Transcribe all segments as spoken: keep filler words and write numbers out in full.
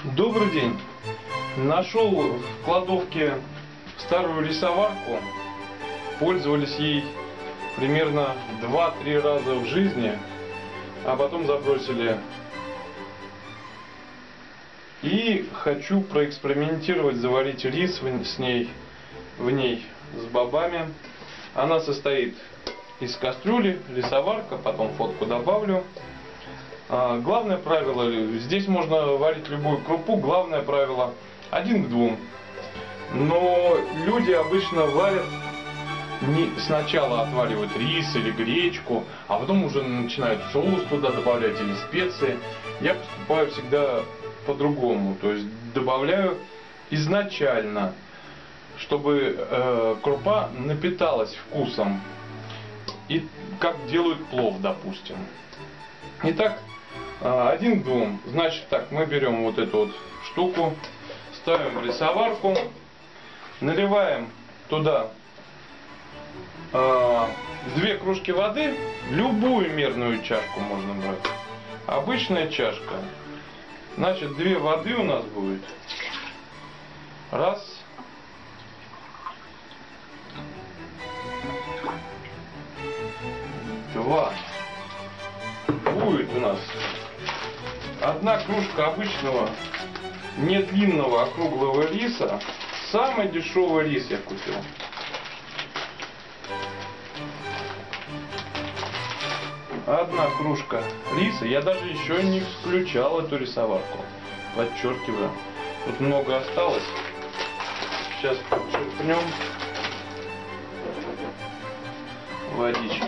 Добрый день! Нашел в кладовке старую рисоварку. Пользовались ей примерно два-три раза в жизни, а потом забросили. И хочу проэкспериментировать, заварить рис с ней, в ней с бобами. Она состоит из кастрюли, рисоварка, потом фотку добавлю. Главное правило, здесь можно варить любую крупу, главное правило один к двум. Но люди обычно варят, не сначала отваривают рис или гречку, а потом уже начинают соус туда добавлять или специи. Я поступаю всегда по-другому, то есть добавляю изначально, чтобы э, крупа напиталась вкусом, и как делают плов, допустим. Итак, один к двум. Значит так, мы берем вот эту вот штуку, ставим в рисоварку, наливаем туда э, две кружки воды, любую мерную чашку можно брать. Обычная чашка. Значит, две воды у нас будет. Раз. Два. Будет у нас одна кружка обычного не длинного, а круглого риса. Самый дешевый рис я купил. Одна кружка риса. Я даже еще не включал эту рисоварку. Подчеркиваю. Тут много осталось. Сейчас подчеркнем водички.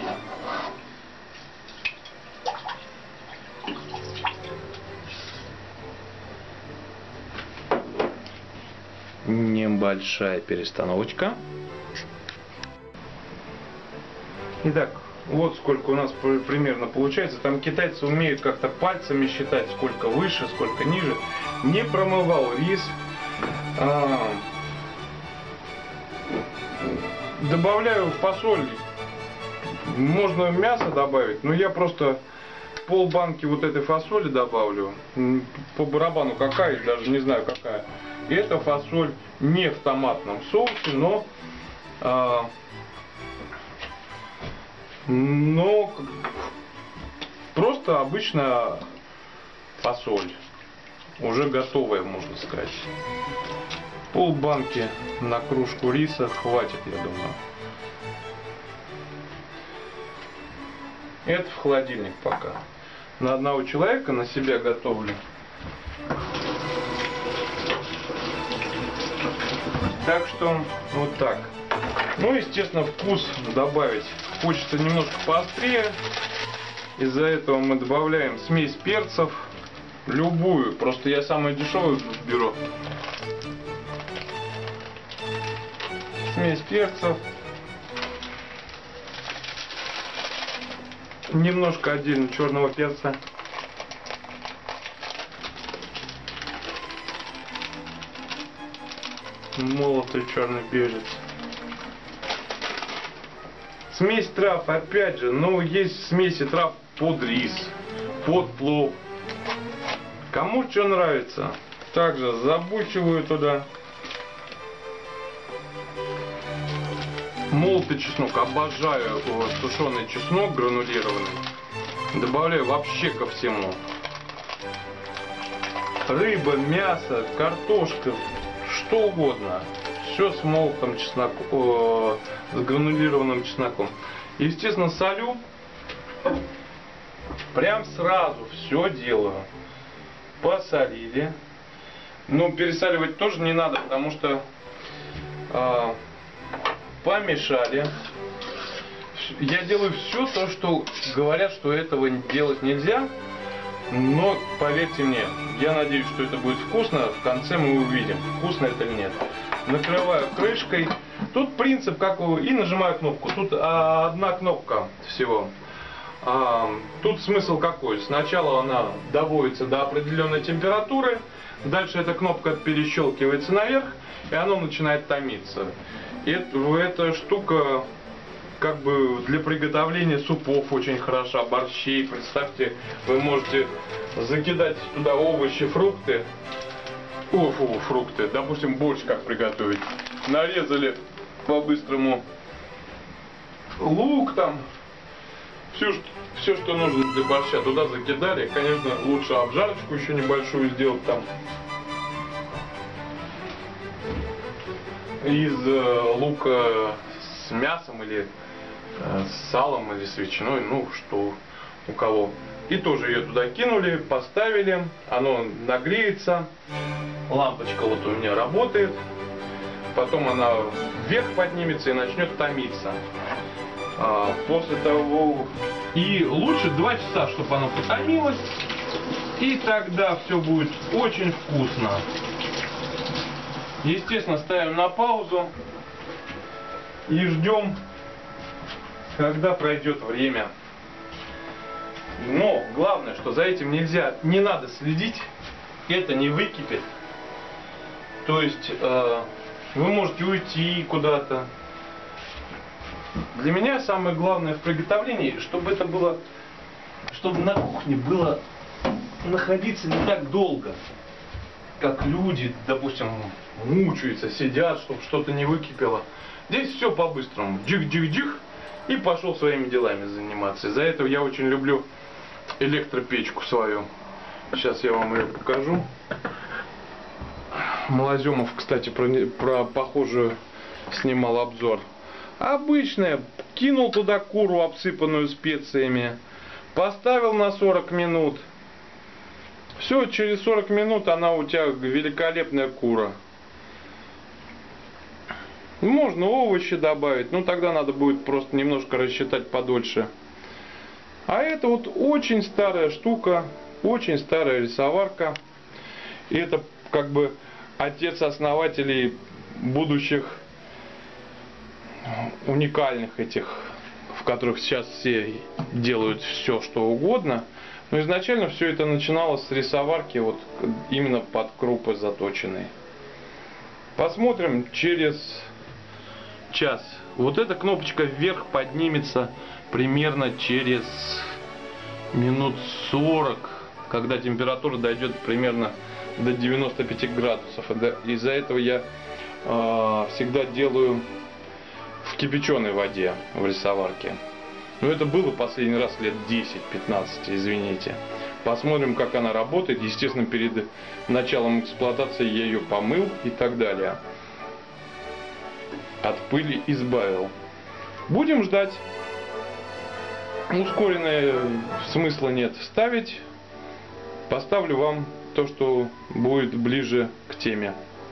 Небольшая перестановочка. Итак, вот сколько у нас примерно получается. Там китайцы умеют как-то пальцами считать, сколько выше, сколько ниже. Не промывал рис. А, добавляю фасоль. Можно мясо добавить, но я просто пол банки вот этой фасоли добавлю. По барабану какая, даже не знаю какая. И эта фасоль не в томатном соусе, но, а, но просто обычная фасоль, уже готовая, можно сказать. Пол банки на кружку риса хватит, я думаю. Это в холодильник пока. На одного человека, на себя готовлю. Так что вот так. Ну, естественно, вкус добавить хочется немножко поострее. Из-за этого мы добавляем смесь перцев. Любую. Просто я самую дешевую беру. Смесь перцев. Немножко отдельно черного перца. Молотый черный перец. Смесь трав, опять же, ну есть смеси трав под рис, под плов. Кому что нравится. Также забучиваю туда молотый чеснок. Обожаю сушеный чеснок гранулированный. Добавляю вообще ко всему. Рыба, мясо, картошка. Что угодно. Все с молотым чесноком, с гранулированным чесноком. Естественно, солю. Прям сразу все делаю. Посолили. Но пересаливать тоже не надо, потому что э, помешали. Я делаю все то, что говорят, что этого делать нельзя. Но поверьте мне, я надеюсь, что это будет вкусно. В конце мы увидим, вкусно это или нет. Накрываю крышкой. Тут принцип как и нажимаю кнопку. Тут а, одна кнопка всего. А, тут смысл какой? Сначала она доводится до определенной температуры. Дальше эта кнопка перещелкивается наверх, и она начинает томиться. И это, эта штука как бы для приготовления супов очень хороша, борщей. Представьте, вы можете закидать туда овощи, фрукты, Офу, фрукты. Допустим, борщ как приготовить. Нарезали по-быстрому лук там. Все, все, что нужно для борща, туда закидали. Конечно, лучше обжарочку еще небольшую сделать там. Из э, лука с мясом или э, с салом или с ветчиной, ну что у кого. И тоже ее туда кинули, поставили, оно нагреется, лампочка вот у меня работает, потом она вверх поднимется и начнет томиться. А после того, и лучше два часа, чтобы оно потомилось, и тогда все будет очень вкусно. Естественно, ставим на паузу и ждем, когда пройдет время. Но главное, что за этим нельзя, не надо следить, это не выкипит. То есть э, вы можете уйти куда-то. Для меня самое главное в приготовлении, чтобы это было, чтобы на кухне было находиться не так долго, как люди, допустим, мучаются, сидят, чтобы что-то не выкипело. Здесь все по-быстрому, джих-джих-джих, и пошел своими делами заниматься. Из-за этого я очень люблю электропечку свою. Сейчас я вам ее покажу. Малоземов, кстати, про, про похожую снимал обзор. Обычная. Кинул туда куру, обсыпанную специями. Поставил на сорок минут. Все, через сорок минут она у тебя великолепная кура. Можно овощи добавить, но тогда надо будет просто немножко рассчитать подольше. А это вот очень старая штука, очень старая рисоварка. И это как бы отец основателей будущих уникальных этих, в которых сейчас все делают все, что угодно. Но изначально все это начиналось с рисоварки, вот именно под крупы заточенной. Посмотрим через час. Вот эта кнопочка вверх поднимется примерно через минут сорок, когда температура дойдет примерно до девяноста пяти градусов. Из-за этого я э, всегда делаю в кипяченой воде в рисоварке. Но это было последний раз лет десять-пятнадцать, извините. Посмотрим, как она работает. Естественно, перед началом эксплуатации я ее помыл и так далее. От пыли избавил. Будем ждать. Ускоренное смысла нет ставить. Поставлю вам то, что будет ближе к теме.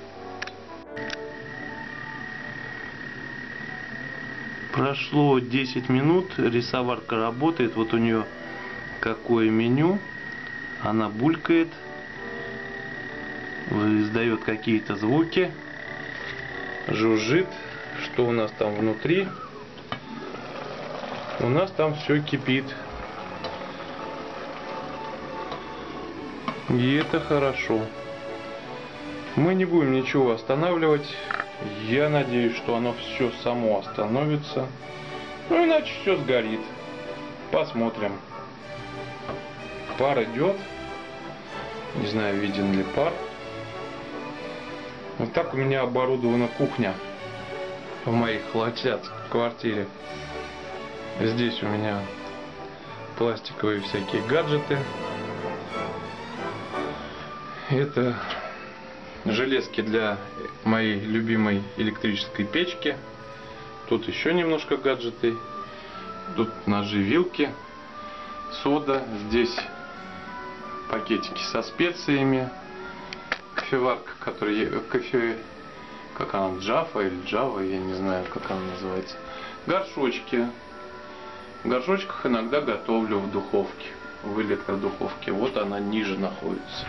Прошло десять минут, рисоварка работает, вот у нее какое меню, она булькает, издает какие-то звуки, жужжит. Что у нас там внутри? У нас там все кипит. И это хорошо. Мы не будем ничего останавливать. Я надеюсь, что оно все само остановится. Ну иначе все сгорит. Посмотрим. Пар идет. Не знаю, виден ли пар. Вот так у меня оборудована кухня в моей холостяцкой квартире. Здесь у меня пластиковые всякие гаджеты. Это железки для моей любимой электрической печки. Тут еще немножко гаджеты. Тут ножи, вилки, сода. Здесь пакетики со специями. Кофеварка, которая кофе, как она, Java или Java, я не знаю, как она называется. Горшочки. В горшочках иногда готовлю в духовке, в электродуховке. Вот она ниже находится.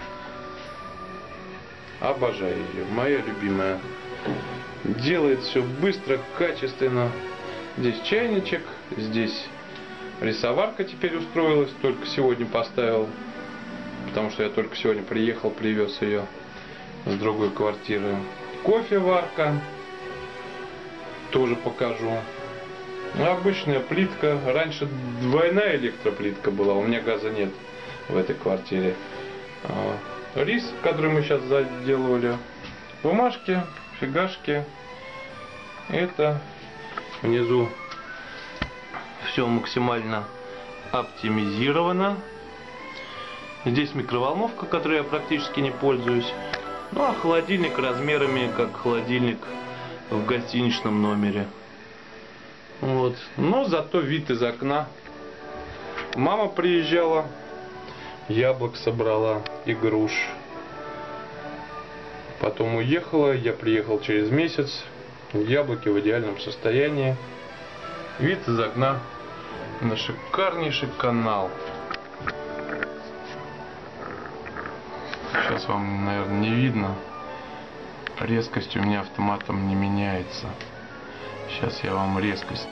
Обожаю ее, моя любимая. Делает все быстро, качественно. Здесь чайничек, здесь рисоварка теперь устроилась, только сегодня поставил, потому что я только сегодня приехал, привез ее с другой квартиры. Кофеварка, тоже покажу. Обычная плитка, раньше двойная электроплитка была, у меня газа нет в этой квартире. рис, который мы сейчас заделывали. Бумажки, фигашки. Это внизу все максимально оптимизировано. Здесь микроволновка, которой я практически не пользуюсь. Ну а холодильник размерами как холодильник в гостиничном номере. Вот. Но зато вид из окна. Мама приезжала, яблок собрала и груш. Потом уехала, я приехал через месяц. Яблоки в идеальном состоянии. Вид из окна на шикарнейший канал. Сейчас вам, наверное, не видно. Резкость у меня автоматом не меняется. Сейчас я вам резкость.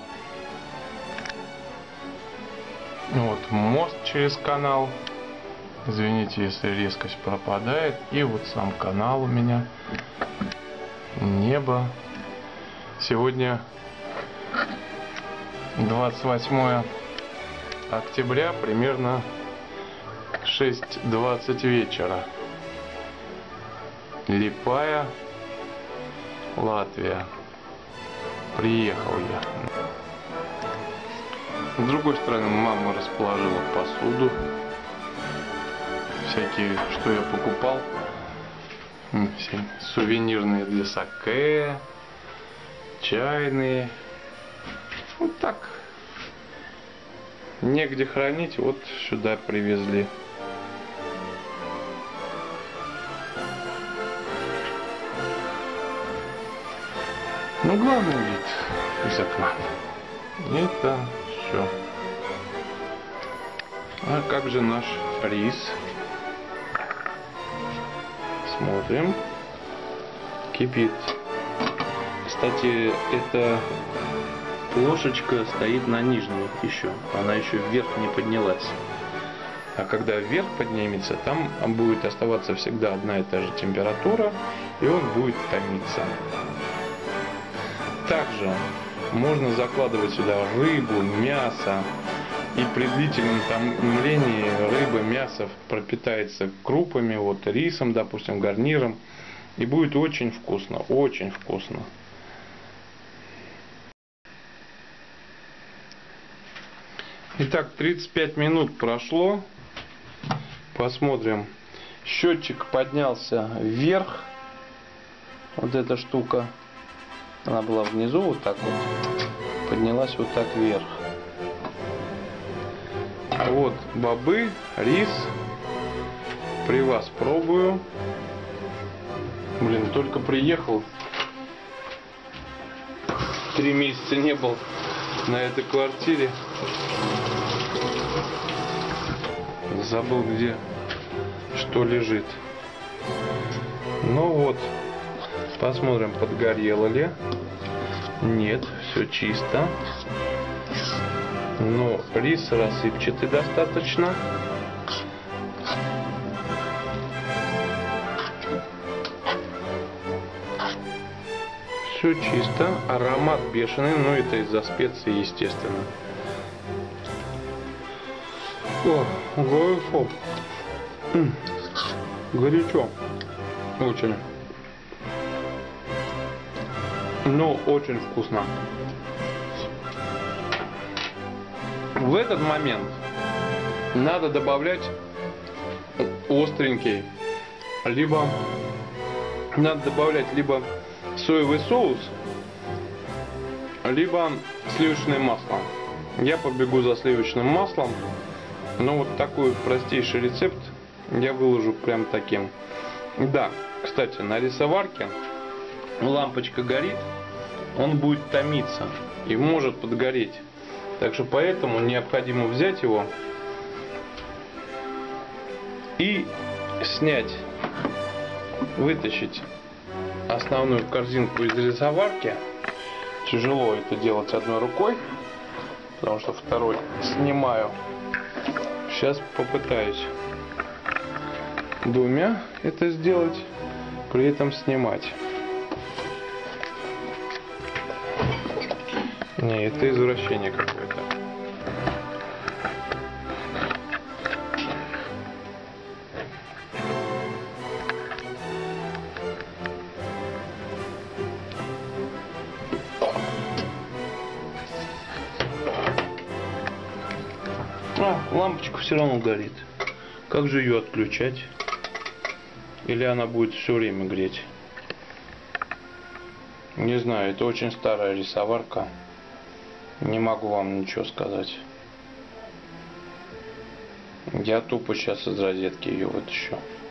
Вот мост через канал. Извините, если резкость пропадает. И вот сам канал у меня. Небо. Сегодня двадцать восьмое октября, примерно шесть двадцать вечера. Липая, Латвия. Приехал я. С другой стороны, мама расположила посуду. Всякие, что я покупал. Все сувенирные для саке. Чайные. Вот так. Негде хранить, вот сюда привезли. Ну, главный вид из окна. Это все. А как же наш рис? Смотрим. Кипит. Кстати, эта ложечка стоит на нижней еще. Она еще вверх не поднялась. А когда вверх поднимется, там будет оставаться всегда одна и та же температура, и он будет томиться. Также можно закладывать сюда рыбу, мясо, и при длительном томлении рыба, мясо пропитается крупами, вот рисом, допустим, гарниром, и будет очень вкусно, очень вкусно. Итак, тридцать пять минут прошло. Посмотрим. Счетчик поднялся вверх. Вот эта штука. Она была внизу, вот так вот. Поднялась вот так вверх. Вот бобы, рис. При вас пробую. Блин, только приехал. Три месяца не был на этой квартире. Забыл, где что лежит. Ну вот. Посмотрим, подгорело ли. Нет, все чисто. Но рис рассыпчатый достаточно. Все чисто. Аромат бешеный, но это из-за специй, естественно. О, горячо. Горячо. Очень. Ну, очень вкусно. В этот момент надо добавлять остренький, либо надо добавлять либо соевый соус, либо сливочное масло. Я побегу за сливочным маслом, но вот такой простейший рецепт я выложу прям таким. Да, кстати, на рисоварке лампочка горит, он будет томиться и может подгореть. Так что поэтому необходимо взять его и снять, вытащить основную корзинку из рисоварки. Тяжело это делать одной рукой, потому что второй снимаю. Сейчас попытаюсь двумя это сделать, при этом снимать. Не, это извращение какое-то. А, лампочка все равно горит. Как же ее отключать? Или она будет все время греть? Не знаю, это очень старая рисоварка. Не могу вам ничего сказать. Я тупо сейчас из розетки ее вытащу.